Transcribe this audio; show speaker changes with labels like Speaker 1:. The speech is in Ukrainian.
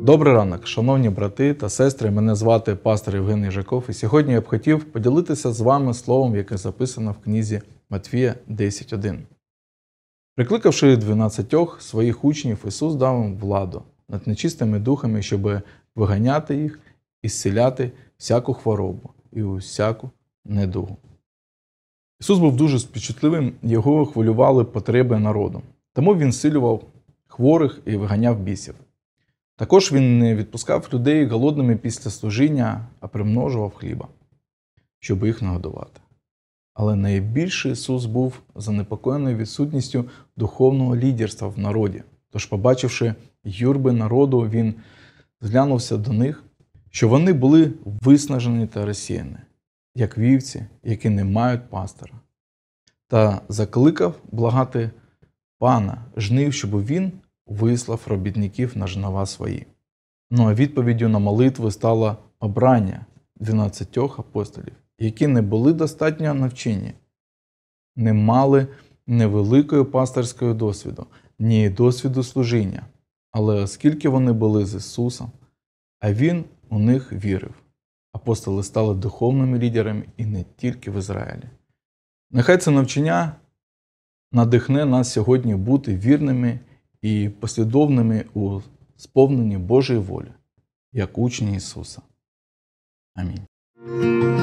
Speaker 1: Добрий ранок, шановні брати та сестри, мене звати пастор Євген Їжаков, і сьогодні я б хотів поділитися з вами словом, яке записано в книзі Матвія 10.1. Прикликавши 12 своїх учнів, Ісус дав їм владу над нечистими духами, щоб виганяти їх і зціляти всяку хворобу і усяку недугу. Ісус був дуже співчутливим, його хвилювали потреби народу. Тому Він зцілював хворих і виганяв бісів. Також Він не відпускав людей голодними після служіння, а примножував хліба, щоб їх нагодувати. Але найбільше Ісус був занепокоєний відсутністю духовного лідерства в народі. Тож, побачивши юрби народу, Він зглянувся до них, що вони були виснажені та розсіяні, як вівці, які не мають пастора. Та закликав благати Пана жнив, щоб він вислав робітників на жнива свої. Ну а відповіддю на молитву стало обрання 12 апостолів, які не були достатньо навчені, не мали невеликої пасторського досвіду, ні досвіду служіння. Але оскільки вони були з Ісусом, а Він у них вірив, апостоли стали духовними лідерами і не тільки в Ізраїлі. Нехай це навчання надихне нас сьогодні бути вірними і послідовними у сповненні Божої волі, як учні Ісуса. Амінь.